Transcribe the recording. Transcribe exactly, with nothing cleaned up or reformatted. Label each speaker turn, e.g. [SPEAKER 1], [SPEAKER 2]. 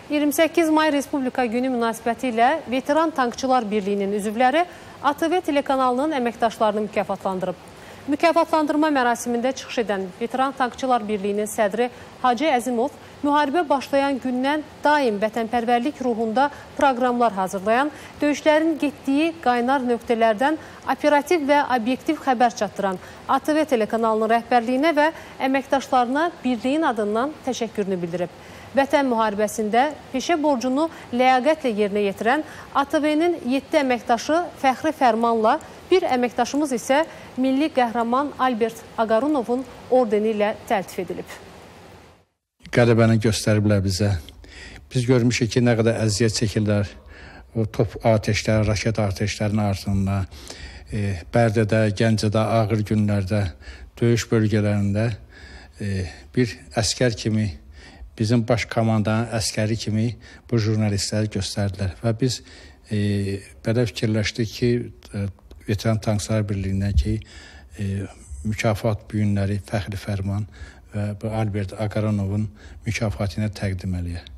[SPEAKER 1] iyirmi səkkiz may Respublika günü münasibəti ilə Veteran Tankçılar Birliyinin üzvləri A T V telekanalının əməkdaşlarını mükafatlandırıb. Mükafatlandırma mərasimində çıxış edən Veteran Tankçılar Birliyinin sədri Hacı Əzimov, müharibə başlayan gündən daim vətənpərvərlik ruhunda proqramlar hazırlayan, döyüşlərin getdiyi qaynar nöqtələrdən operativ və obyektiv xəbər çatdıran A T V telekanalının rəhbərliyinə və əməkdaşlarına birliyin adından təşəkkürünü bildirib. Vətən müharibəsində peşə borcunu ləyaqətlə yerinə yetirən A T V-nin yeddi əməkdaşı fəxri fərmanla, bir əməkdaşımız isə milli qəhrəman Albert Agarunovun ordeni ilə təltif edilib.
[SPEAKER 2] Qələbəni göstəriblər bizə. Biz görmüşük ki, nə qədər əziyyət çəkirlər o top ateşləri, raket ateşlərinin ardında, e, Bərdədə, Gəncədə, ağır günlərdə, döyüş bölgələrində e, bir əskər kimi, bizim baş komandanın əskəri kimi bu jurnalistləri göstərdilər. Və biz e, belə fikirləşdik ki, e, Veteran Tankçılar Birliyindən ki, e, mükafat bu günləri fəxri fərman və bu Albert Agarunovun mükafatını təqdim eləyək.